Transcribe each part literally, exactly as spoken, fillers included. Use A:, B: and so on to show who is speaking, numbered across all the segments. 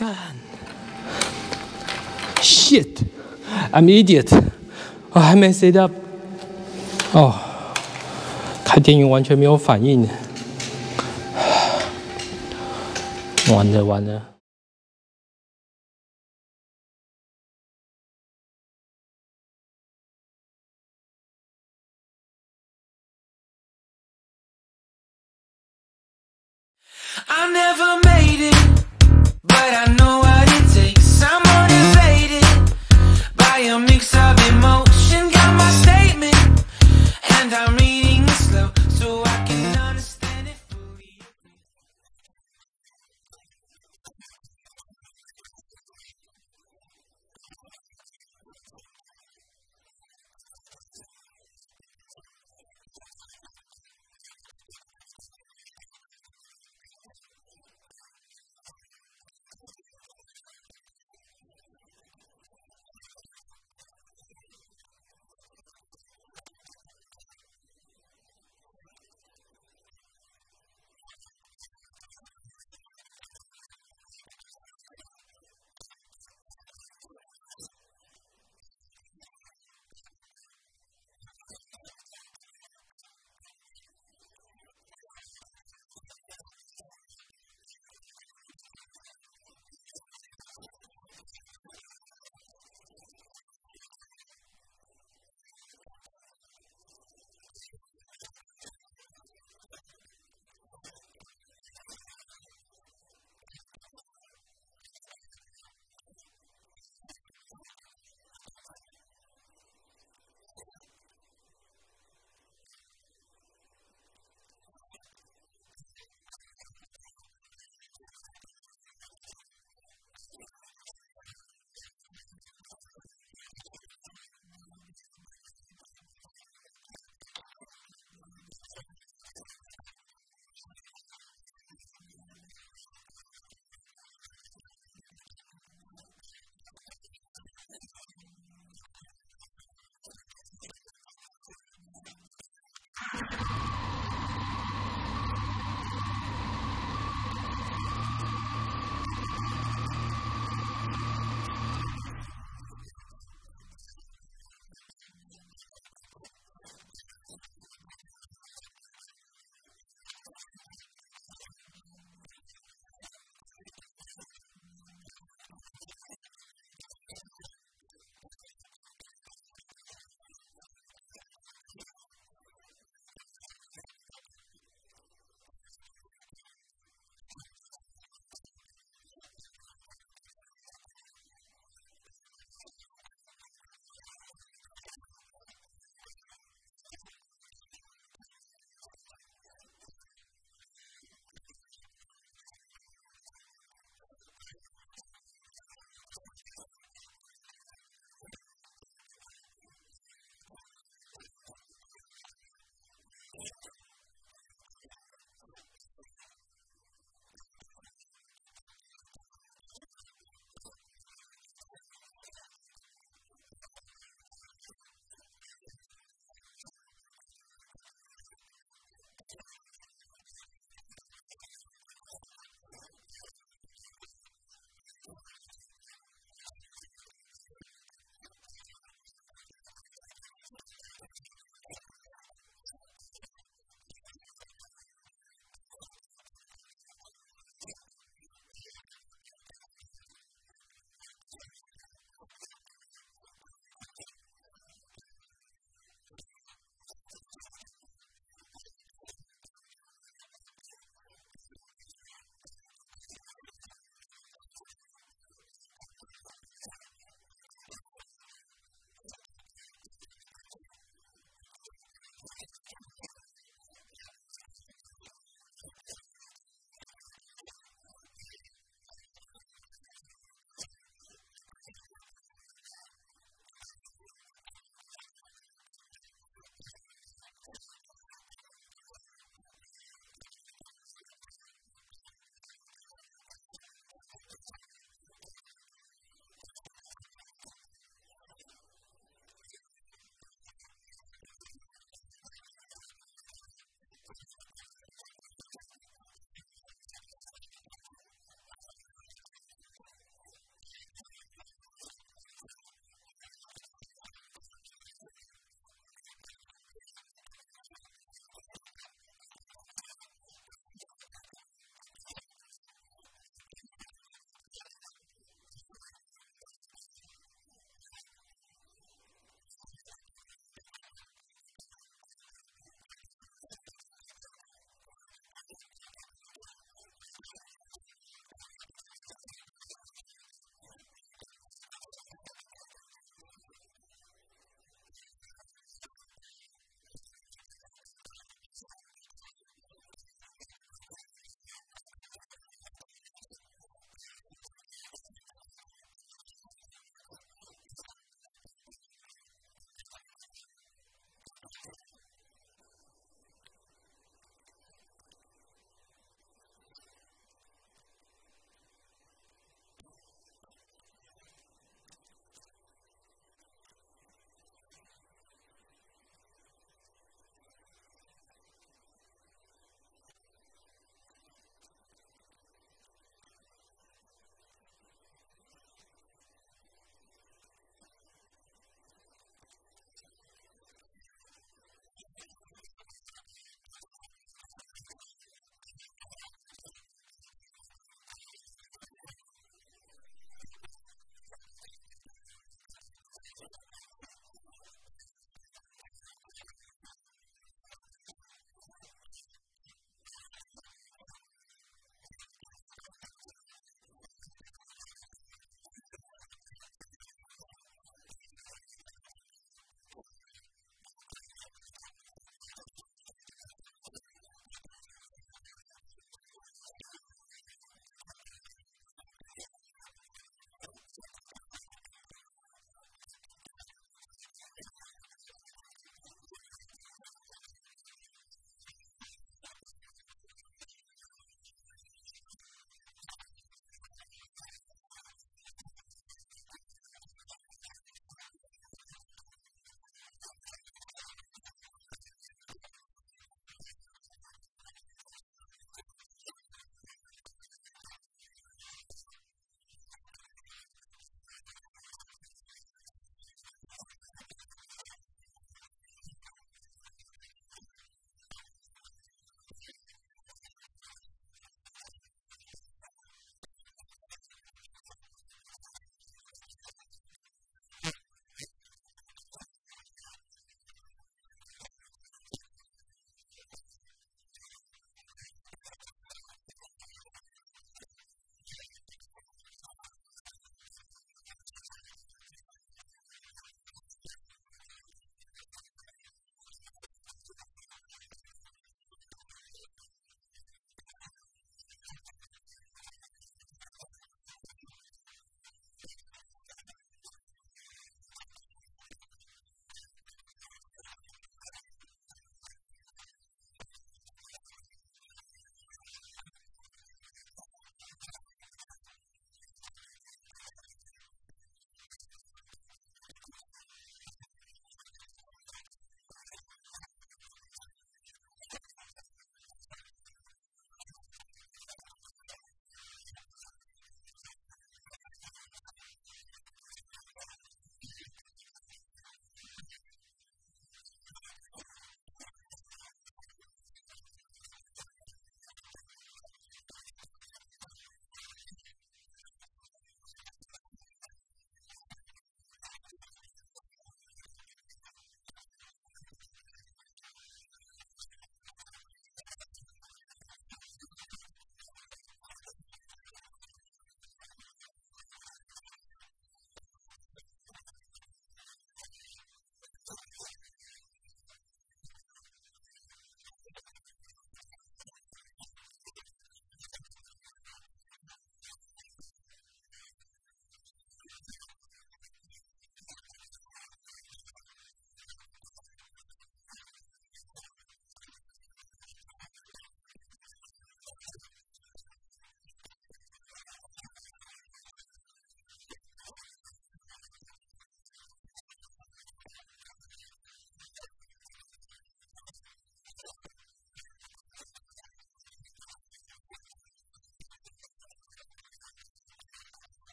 A: 干 ！Shit! I'm idiot! 我还没 set up。哦，开电源完全没有反应，完了完了。
B: I never made it, but I know what it takes. I'm motivated by a mix of emotion. Got my statement, and I'm reading it slow so I can understand it fully.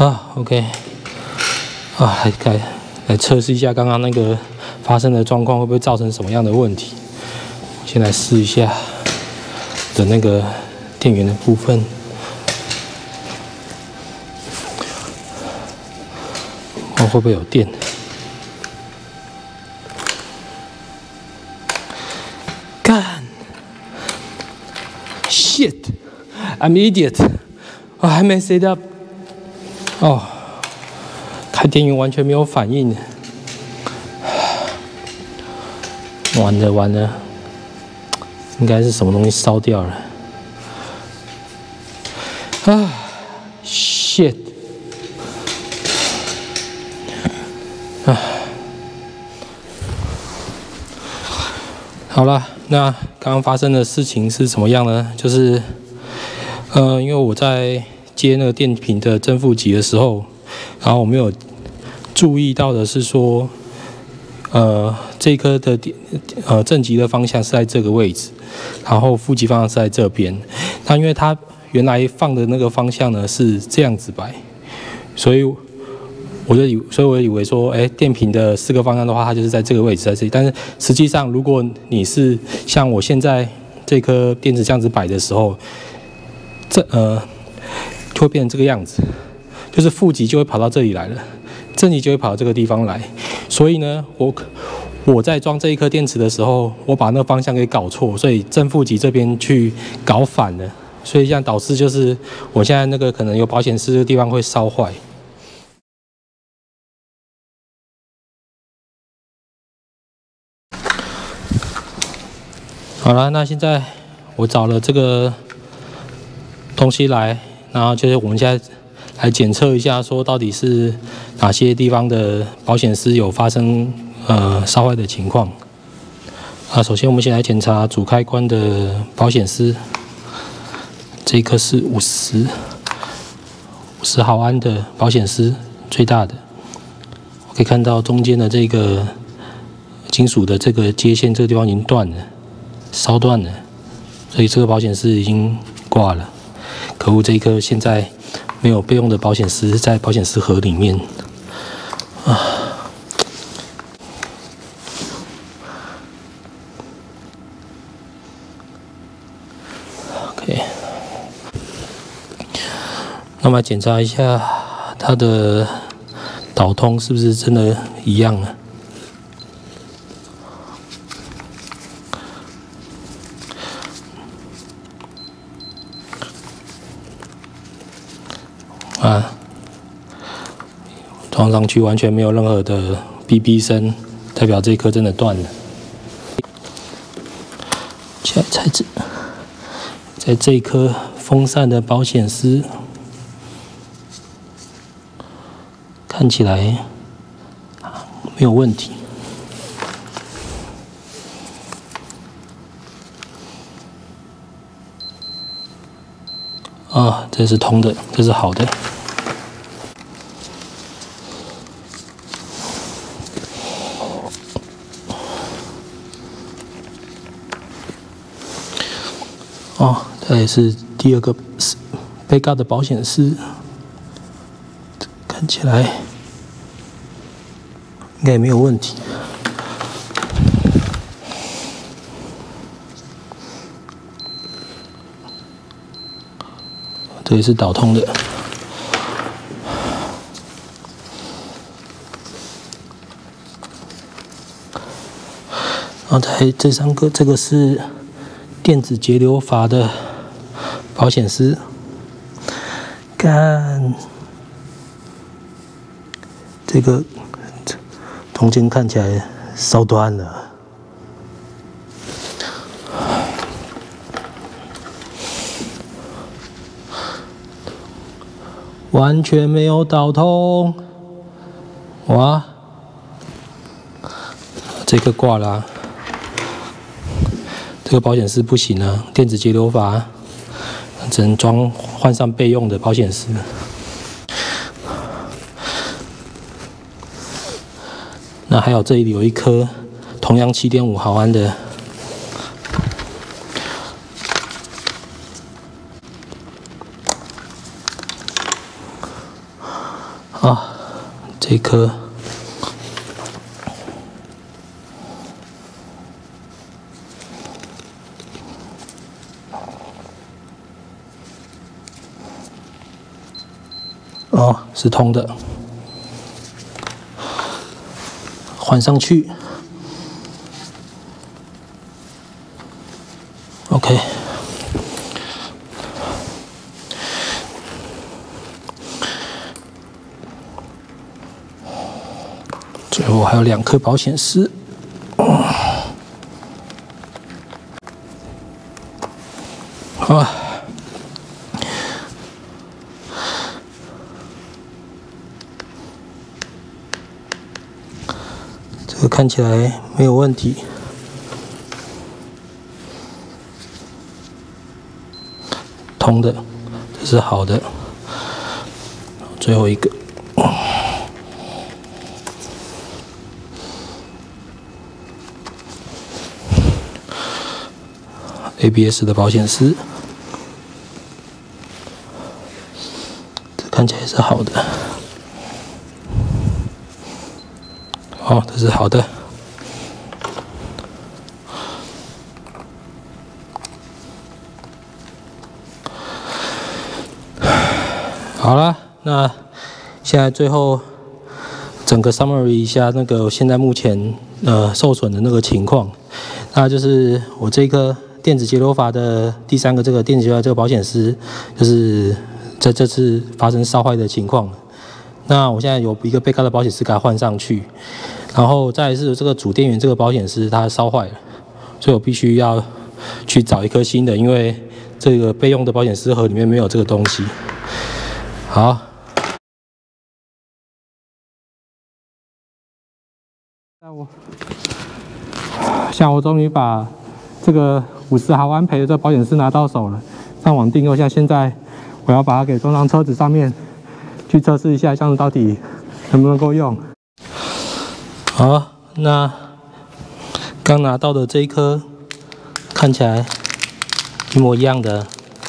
A: 啊 ，OK， 啊，来来来测试一下刚刚那个发生的状况会不会造成什么样的问题。先来试一下的那个电源的部分。看会不会有电？干 ！Shit! I'm idiot! 我还没 set up。哦，开电源完全没有反应。完了完了，应该是什么东西烧掉了。啊 ！Shit！啊，好了，那刚刚发生的事情是什么样呢？就是，呃，因为我在接那个电瓶的正负极的时候，然后我没有注意到的是说，呃，这颗的电呃正极的方向是在这个位置，然后负极方向是在这边。那因为它原来放的那个方向呢是这样子摆，所以。我就以，所以我以为说，哎，电瓶的四个方向的话，它就是在这个位置，在这里。但是实际上，如果你是像我现在这颗电池这样子摆的时候，这呃就会变成这个样子，就是负极就会跑到这里来了，正极就会跑到这个地方来。所以呢，我我在装这一颗电池的时候，我把那个方向给搞错，所以正负极这边去搞反了，所以这样导致就是我现在那个可能有保险丝的地方会烧坏。好了，那现在我找了这个东西来，然后就是我们现在来检测一下，说到底是哪些地方的保险丝有发生呃烧坏的情况。啊，首先我们先来检查主开关的保险丝，这一颗是五十五十毫安的保险丝，最大的。我可以看到中间的这个金属的这个接线，这个地方已经断了。烧断了，所以这个保险丝已经挂了。可恶，这一颗现在没有备用的保险丝在保险丝盒里面啊。OK， 那么检查一下它的导通是不是真的一样了。啊，装上去完全没有任何的哔哔声，代表这一颗真的断了。起来材质，在这一颗风扇的保险丝，看起来没有问题。啊，这是通的，这是好的。哦，这也是第二个被告的保险丝，看起来应该也没有问题。这也是导通的。然后在这三个，这个是电子节流阀的保险丝，干，这个中间看起来烧断了。完全没有导通，哇！这个挂了、啊，这个保险丝不行啊，电子节流阀只能装换上备用的保险丝。那还有这里有一颗同样 七点五 毫安的。 这颗。哦，是通的，换上去 ，OK。最后还有两颗保险丝，好。这个看起来没有问题，通的，这是好的。最后一个。A B S 的保险丝，这看起来是好的。哦，这是好的。好了，那现在最后整个 summary 一下那个现在目前呃受损的那个情况，那就是我这个。电子节流阀的第三个这个电子节流阀这个保险丝，就是在这次发生烧坏的情况。那我现在有一个被告的保险丝给它换上去，然后再来是这个主电源这个保险丝它烧坏了，所以我必须要去找一颗新的，因为这个备用的保险丝盒里面没有这个东西。好。那我，现在我终于把这个五十毫安培的这个保险丝拿到手了，上网订购。像现在我要把它给装上车子上面，去测试一下，这样子到底能不能够用。好，那刚拿到的这一颗看起来一模一样的，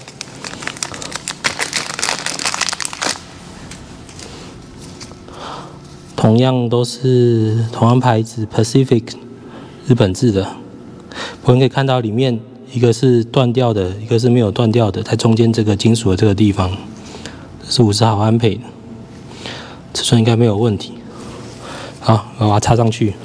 A: 同样都是同样牌子 Pacific 日本制的。我们可以看到里面一个是断掉的，一个是没有断掉的，在中间这个金属的这个地方，这是五十毫安培的，尺寸应该没有问题。好，我把它插上去。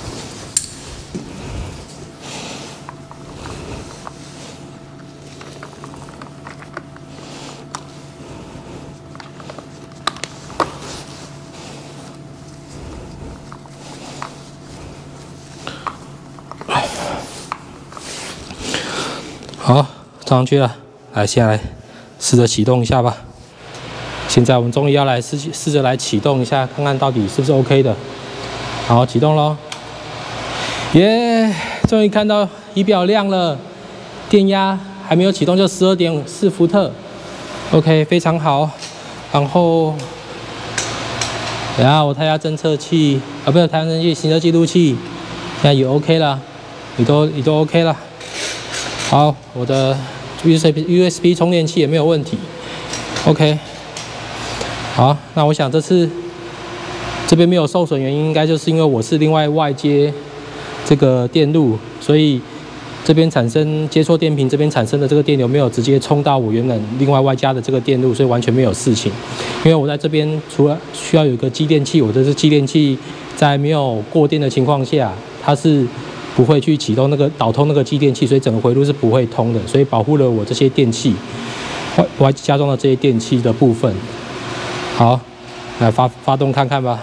A: 好，插上去了。来，现在来试着启动一下吧。现在我们终于要来试试着来启动一下，看看到底是不是 OK 的。好，启动咯。耶，终于看到仪表亮了，电压还没有启动就 十二点四 伏特。OK， 非常好。然后，等下我胎压侦测器啊，不是胎压侦测器，行车记录器，现在也 OK 了，也都也都 OK 了。好，我的 U S B 充电器也没有问题。OK， 好，那我想这次这边没有受损，原因应该就是因为我是另外外接这个电路，所以这边产生接错电瓶这边产生的这个电流没有直接冲到我原本另外外加的这个电路，所以完全没有事情。因为我在这边除了需要有一个继电器，我这是继电器在没有过电的情况下，它是不会去启动那个导通那个继电器，所以整个回路是不会通的，所以保护了我这些电器，我还加装了这些电器的部分。好，来发发动看看吧。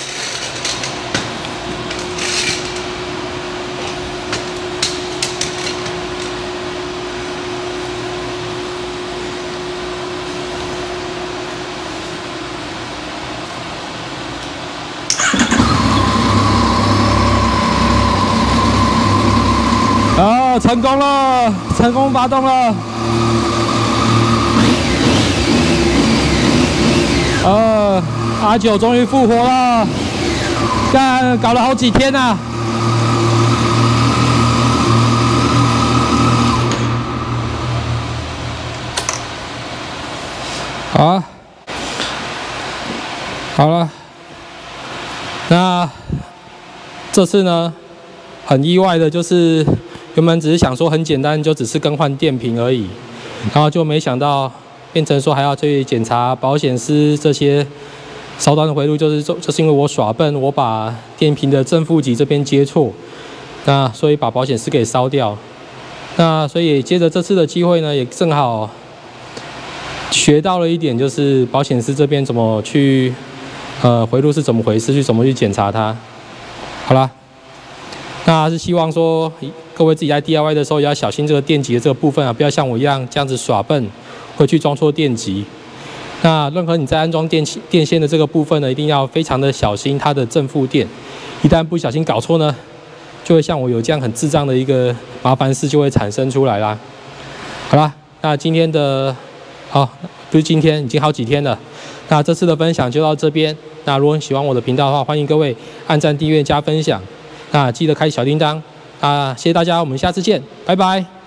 A: 啊，成功了！成功发动了！呃 ，R 九终于复活了！干，搞了好几天呐、啊！好啊，好了， 那这次呢，很意外的就是原本只是想说很简单，就只是更换电瓶而已，然后就没想到变成说还要去检查保险丝这些烧断的回路，就是就是因为我耍笨，我把电瓶的正负极这边接错，那所以把保险丝给烧掉。那所以接着这次的机会呢，也正好学到了一点，就是保险丝这边怎么去。呃，回路是怎么回事？去怎么去检查它？好啦，那是希望说各位自己在 D I Y 的时候也要小心这个电极的这个部分啊，不要像我一样这样子耍笨，会去装错电极。那任何你在安装电电线的这个部分呢，一定要非常的小心它的正负电，一旦不小心搞错呢，就会像我有这样很智障的一个麻烦事就会产生出来啦。好啦，那今天的好，不是今天，已经好几天了。那这次的分享就到这边。那如果你喜欢我的频道的话，欢迎各位按赞、订阅、加分享。那记得开小铃铛。那谢谢大家，我们下次见，拜拜。